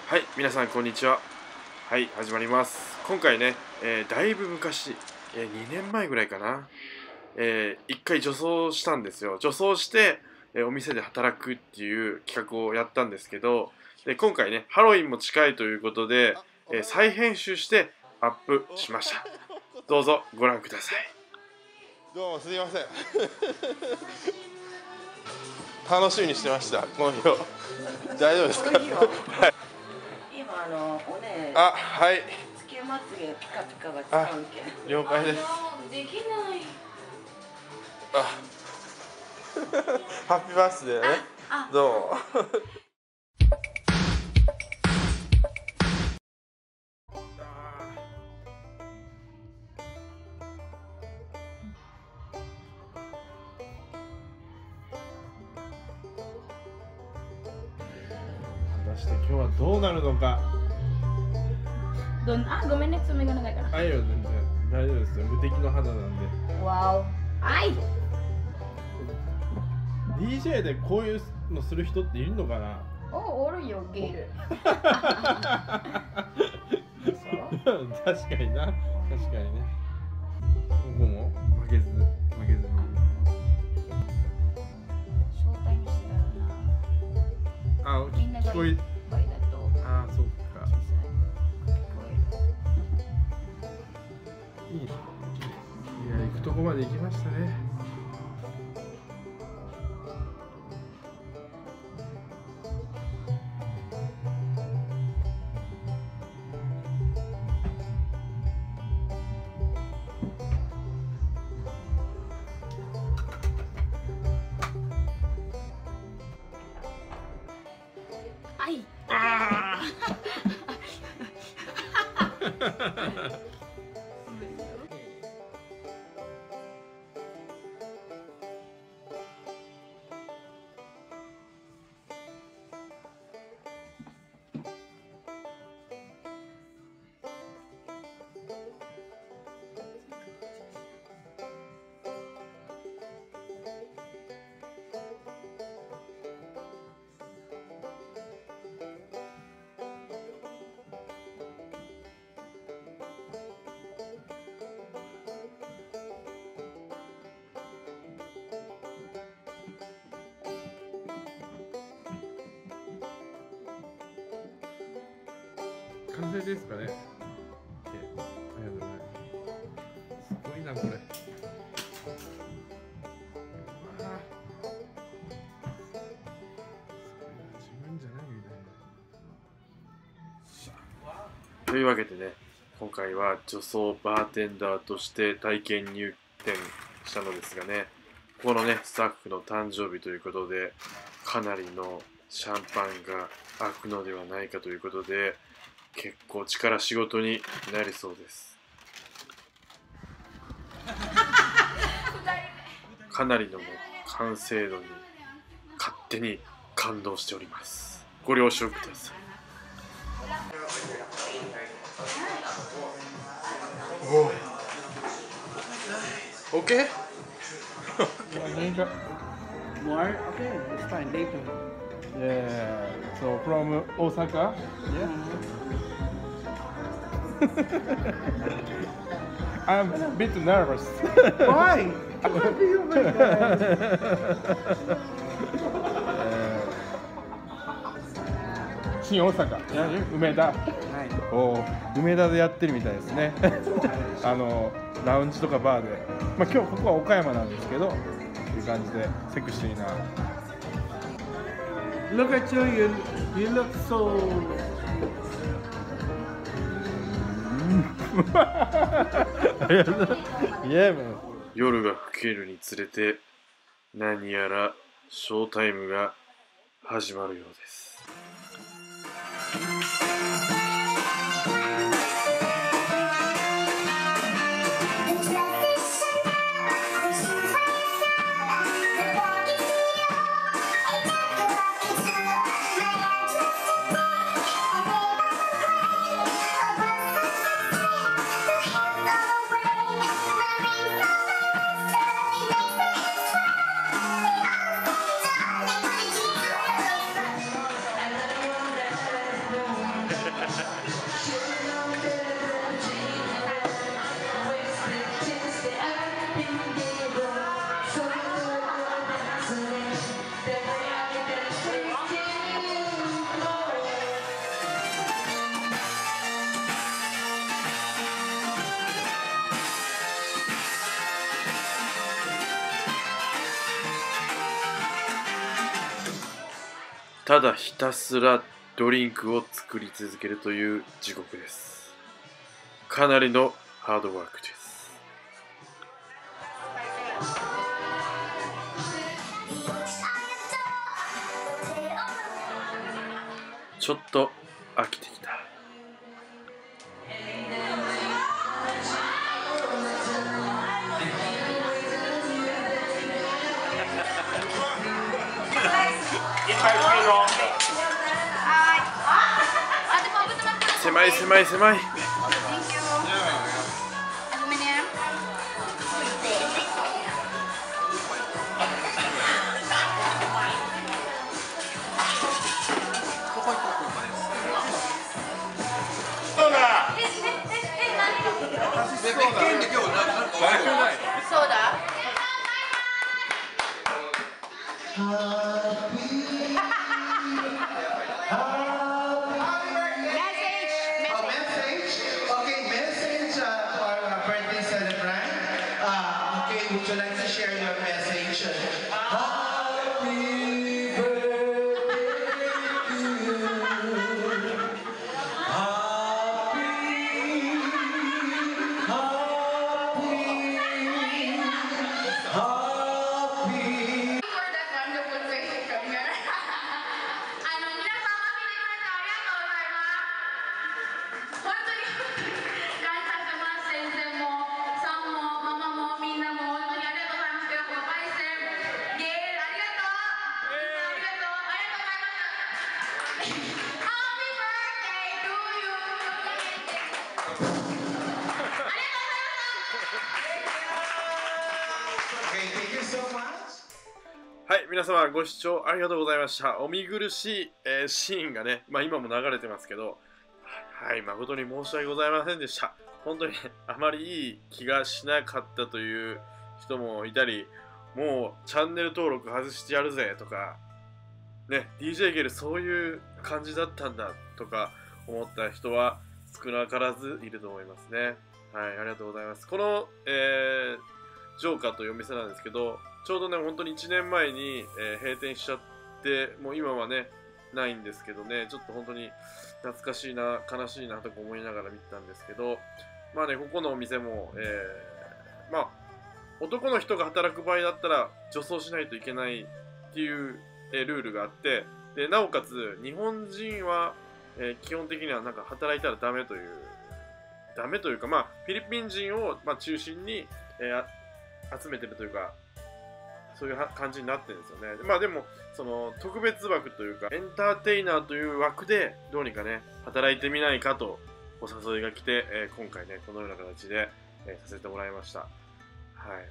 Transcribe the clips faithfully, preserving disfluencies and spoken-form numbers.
はい、皆さんこんにちは。はい、始まります。今回ね、えーだいぶ昔、えーにねんまえぐらいかな、えー一回女装したんですよ。女装して、えーお店で働くっていう企画をやったんですけど、で今回ね、ハロウィンも近いということで、えー再編集してアップしました。どうぞご覧ください。 どうもすみません楽しみにしてました、この日を。大丈夫ですか？はい。 今あのおね、 あ、はい。 つけまつげピカピカがあ使うけん。 了解です。 できない。 あハッピーバースデーね。 あ、 どうも果たして今日はどうなるのか。 どんあ、ごめんね、爪が長いから。 あいよ、全然大丈夫ですよ。無敵の肌なんで。 わお。はい。 ディージェー でこういうのする人っているのかな。 お、おるよ、ゲイル。 確かにな。確かにね。ここも負けず負けずに。 正体にしてたらな。 あ、 みんなが聞こえ。 いっぱいだと。 あ、そうか。 小さい。聞こえる。 いいね。いや、行くとこまで行きましたね。 はい。 ああ。完成ですかね。ありがとうございます。すごいなこれ。わあ、すごいな、自分じゃないみたいな。 というわけでね、今回は女装バーテンダーとして体験入店したのですがね、このね、スタッフの誕生日ということで、かなりのシャンパンが開くのではないかということで、結構力仕事になりそうです。かなりのもう完成度に勝手に感動しております。ご了承ください。 オッケー。 More? Okay, it's fine. Later. Yeah. So from Osaka. Yeah. I'm a bit nervous. Why? What do you make that? 新大阪、梅田、 はい。 お梅田でやってるみたいですね。あのラウンジとかバーで、まあ今日ここは岡山なんですけど、っていう感じでセクシーな。 Look at you. You you look so. 夜が更けるにつれて何やらショータイムが始まるようです。 ただひたすらドリンクを作り続けるという地獄です。かなりのハードワークです。ちょっと飽きてきた。狭い狭い狭い。 そうだ。 Would you like to share your message? Happy birthday to you. Happy, happy, happy. For that wonderful question from your あの皆さん見てくれてありがとうございます。本当に感謝してます。先生もさんもママもみんなも本当にありがとうございます。このパイセンゲールありがとう。ありがとうありがとうございます。Happy birthday to you。ありがとうございました。 Okay, thank you so much. はい、皆様ご視聴ありがとうございました。お見苦しい、えーシーンがね、まあ、今も流れてますけど、はい、誠に申し訳ございませんでした。本当に、ね、あまりいい気がしなかったという人もいたり、もうチャンネル登録外してやるぜとか、ね、ディージェー ゲルそういう感じだったんだとか思った人は少なからずいると思いますね。はい、ありがとうございます。この、えー、ジョーカーというお店なんですけど、ちょうどね、本当にいちねんまえに、えー閉店しちゃって、もう今はね、ないんですけどね、ちょっと本当に懐かしいな、悲しいなとか思いながら見てたんですけど、まあね、ここのお店も、えー、まあ、男の人が働く場合だったら女装しないといけないっていう、えールールがあって、でなおかつ日本人は、えー基本的にはなんか働いたらダメという、ダメというか、まあ、フィリピン人を、まあ、中心に、えーあ集めてるというか、そういうは感じになってるんですよね。まあでも、その特別枠というか、エンターテイナーという枠で、どうにかね、働いてみないかとお誘いが来て、えー今回ね、このような形で、えーさせてもらいました。はい。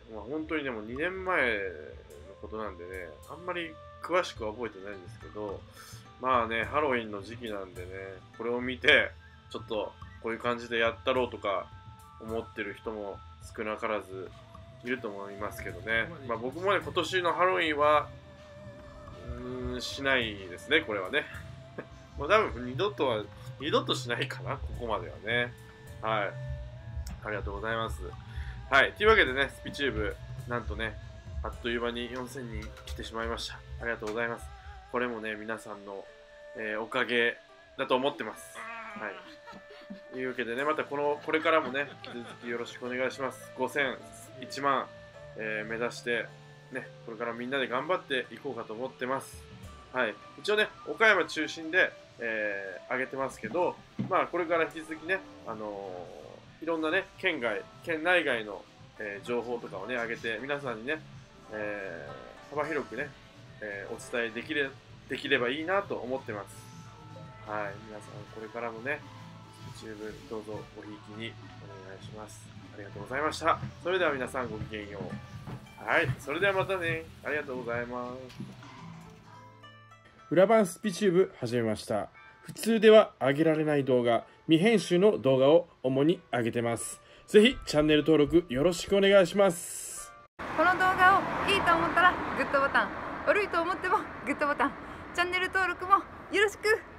まあ本当にでもにねんまえのことなんでね、あんまり詳しくは覚えてないんですけど、まあね、ハロウィンの時期なんでね、これを見て、ちょっとこういう感じでやったろうとか思ってる人も少なからずいると思いますけどね。まあ僕もね、今年のハロウィンは、うーん、しないですね、これはね。もう多分二度とは、二度としないかな、ここまではね。はい。ありがとうございます。はい。というわけでね、スピチューブ、なんとね、あっという間によんせんにん来てしまいました。ありがとうございます。これもね、皆さんの、えーおかげだと思ってます。はい。というわけでね、またこの、これからもね、引き続きよろしくお願いします。ごせん、いちまん、えー目指して、ね、これからみんなで頑張っていこうかと思ってます。はい。一応ね、岡山中心で、えー上げてますけど、まあ、これから引き続きね、あのーいろんなね、県外、県内外の、えー情報とかをね、上げて、皆さんにね、えー幅広くね、えーお伝えできれ、できればいいなと思ってます。はい。皆さん、これからもね、十分どうぞごひいきにお願いします。ありがとうございました。それでは皆さんごきげんよう。はい。それではまたね。ありがとうございます。 裏番スピチューブ始めました。 普通では上げられない動画、未編集の動画を主に上げてます。ぜひチャンネル登録よろしくお願いします。 この動画をいいと思ったらグッドボタン、悪いと思ってもグッドボタン、チャンネル登録もよろしく。